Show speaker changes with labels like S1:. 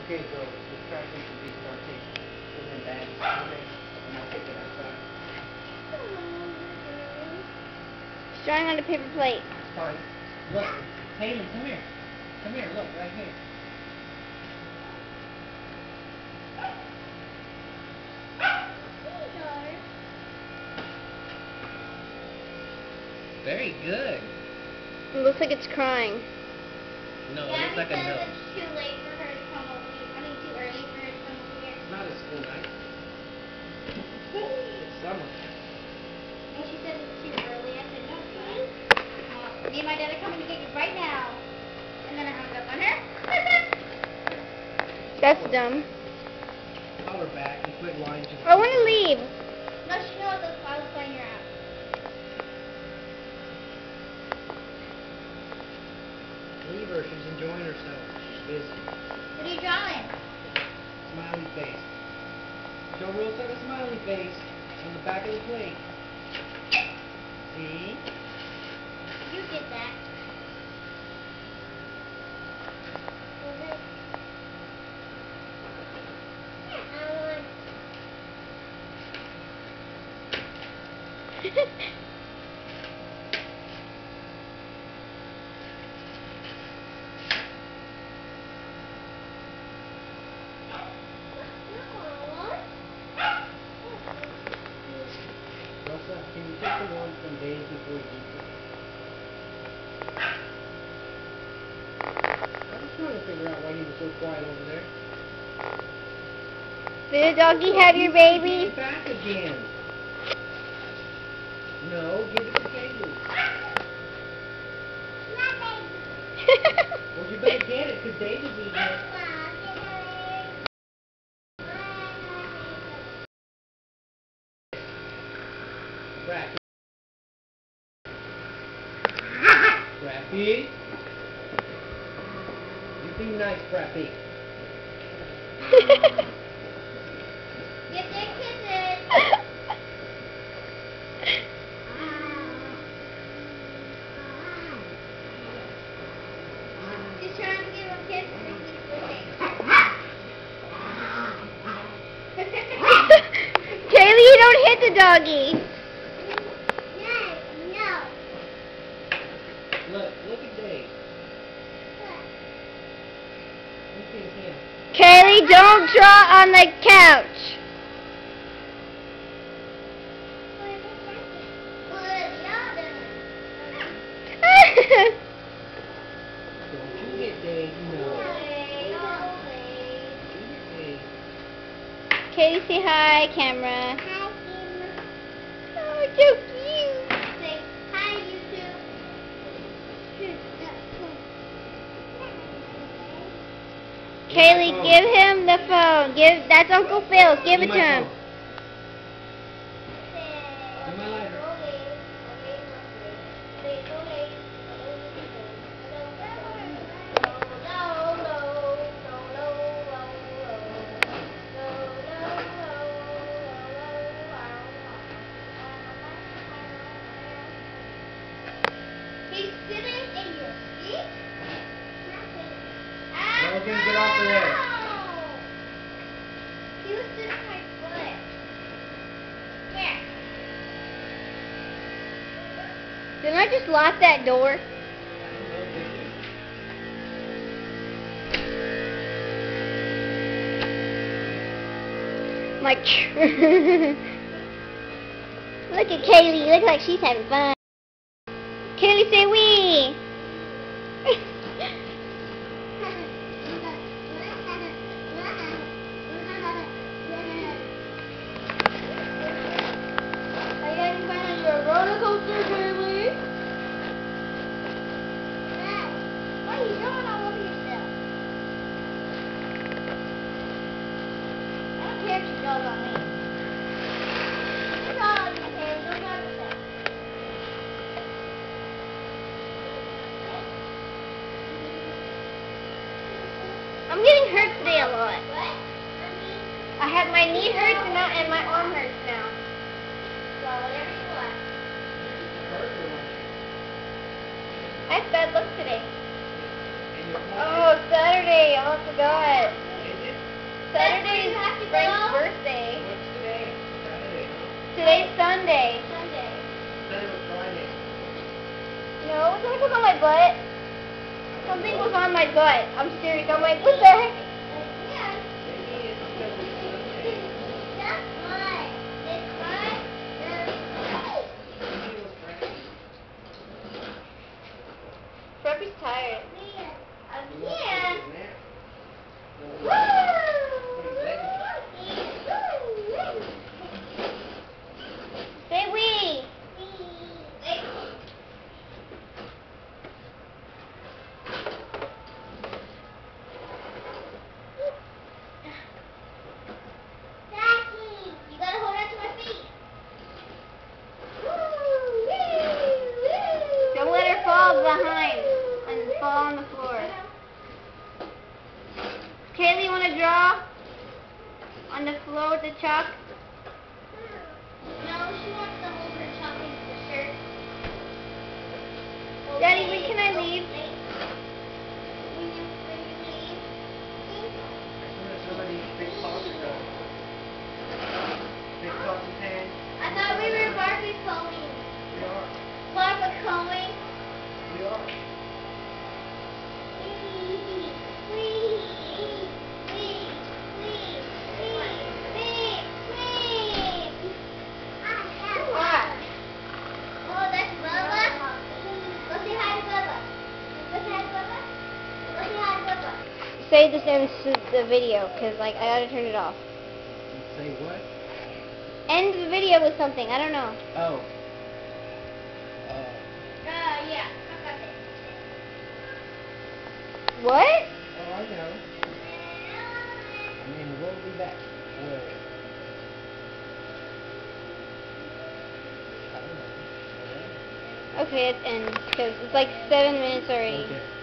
S1: Okay, so the trash needs to be started. Put in bags, okay? And I'll take it outside.
S2: She's drawing on a paper plate.
S1: Fine. Look, Haley, come here. Come here, look, right here. Very good.
S2: It looks like it's crying.
S1: No, it looks like a nose.
S3: It's too late for her to come over here. I mean, too early for her to come over here.
S1: It's not a school night. It's summer.
S3: No, she said it's too early. I said, no, it's not. Me and my dad are coming to get you right now. And then I hung up on her.
S2: That's dumb.
S1: Call her back and quit lying to the
S2: I want to leave.
S3: No, she knows I was playing her out.
S1: Leave her, she's enjoying herself. She's busy.
S3: What are you drawing?
S1: Smiley face. Show Rosa the smiley face on the back of the plate. See?
S3: You did that.
S1: Rosa, can you take the one from Dave before you eat it? I was trying to figure out why you were so quiet over there.
S2: Did the doggy have your
S1: Give
S2: baby?
S1: it back again. No, give it to Kaylee. Well, you better get it, because David's eating it. Brappy. Brappy. You be nice, Brappy.
S3: Get their kisses. She's trying to give him kisses and he's sleeping.
S2: Kaylee, you don't hit the doggy.
S3: No.
S1: Look at Dave. Look at him.
S2: Kaylee, don't draw on the couch.
S1: Don't you hit Dave, no.
S2: Kaylee, say hi, camera. Oh, so cute.
S3: Say hi, YouTube.
S2: Kaylee, give him the phone. That's Uncle Phil's. Give it to him.
S1: Give my lighter.
S3: He's sitting in your seat?
S1: Logan, get off of there.
S3: He was sitting on my foot. Where?
S2: Didn't I just lock that door? Like, look at Kaylee. Looks like she's having fun. Kaylee, say wee.
S3: Are you having fun on your roller coaster, Kaylee? What are you doing all over yourself? I don't care if you draws on me. You draw on me, Kaylee. Don't draw yourself.
S2: I'm getting hurt today a lot.
S3: What?
S2: I have my knee hurts and my arm hurts now.
S3: Well, whatever you want.
S2: I have bad luck today. Oh, Saturday. Oh, I forgot. Saturday is
S3: have to
S2: Frank's
S3: go?
S2: birthday.
S1: What's today? Friday, huh?
S2: Today's Sunday.
S3: Sunday.
S1: Saturday was Friday.
S2: No, something was on my butt. Something was on my butt. I'm serious. I'm like, what the heck?
S3: Yeah.
S1: Maybe it's because it's Sunday.
S3: That's fine. It's fine.
S1: Maybe it was Friday.
S2: Preppy's tired.
S3: Again.
S2: Say we.
S3: You gotta hold on to my feet.
S2: Don't let her fall behind and fall on the floor. Kaylee, you want to draw on the floor with the chalk?
S3: No, she wants to hold her chocolate the shirt.
S2: Daddy, when can I leave?
S3: When you leave.
S1: As soon as somebody big pots are done. Big pots and pans.
S3: I thought we were barbecuing.
S1: We are.
S3: Barbecuing.
S1: We are.
S2: What?
S3: Oh, that's Bubba. Go say hi to Bubba. Go say hi to Bubba. Go say hi to Bubba.
S2: Say this ends the video, because like, I gotta turn it off.
S1: Say what?
S2: End the video with something, I don't know.
S1: Oh.
S3: Yeah. I got it.
S2: What?
S1: Oh, I know. I mean, we'll be back. I don't know.
S2: Okay, let's end, because it's like 7 minutes already.
S1: Okay.